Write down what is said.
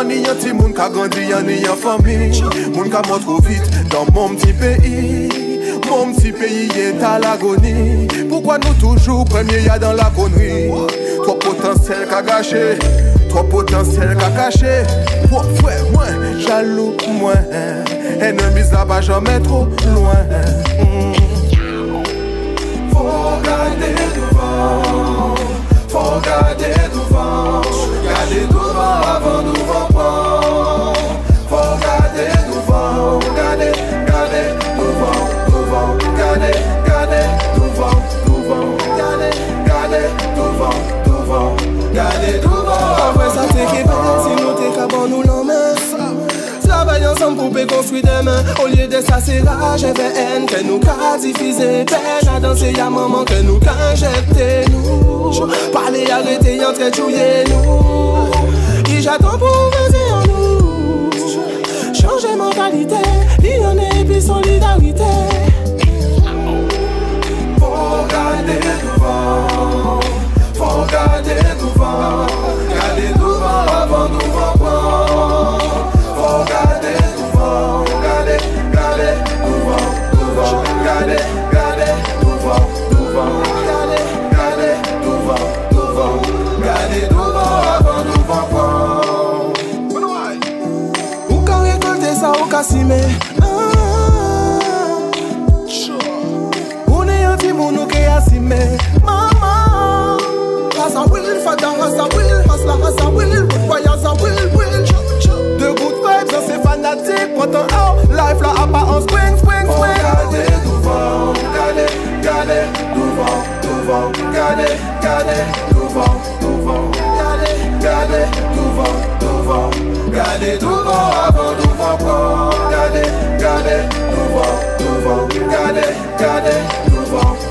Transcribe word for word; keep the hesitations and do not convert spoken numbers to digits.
ni un petit monde qui a grandi, ni en famille. Moun qui mort trop vite dans mon petit pays. Mon petit pays est à l'agonie. Pourquoi nous toujours premiers y'a dans la connerie? Trop potentiel qu'a gâché, trop potentiel qu'a caché. Pour frère, moi, jaloux, moi. Ennemis là-bas, jamais trop loin. Mm. Faut regarder devant, faut regarder devant, regarder devant avant de nous prendre. Faut regarder devant, regarder, regarder devant, devant, regarder, regarder devant, devant, regarder, regarder devant, devant, regarder devant. Après ça t'es qu'ébé, si nous t'es qu'à bon nous l'emmène. Travaillons ensemble pour construire demain. Au lieu de ça c'est rage et haine que nous qu'a diffusé. Peine à danser y'a maman que nous qu'a jeté nous. Parler arrêter entrer jouer nous. Et j'attends pour venir en nous. Changer mentalité, l'y et puis solidarité. Faut regarder devant, faut regarder devant, regarder devant avant de nous prendre. Faut regarder devant, regarder, regarder devant, devant, regarder, regarder devant, devant, regarder, regarder devant, devant, regarder devant avant de nous prendre. Ou quand récolter ça au cassimé. On est un petit moun ou qui assimé. Maman, as a will, father, as a will, as la, as a will, boy, as a will, will. De good vibes, on c'est fanatique. Pourtant, oh, life là a pas en swing, swing, swing. Regardez devant, regardez, regardez devant, devant, regardez, regardez devant, devant, regardez, regardez devant, devant, regardez devant avant de vous prendre. Regardez, regardez devant, devant, regardez, regardez devant.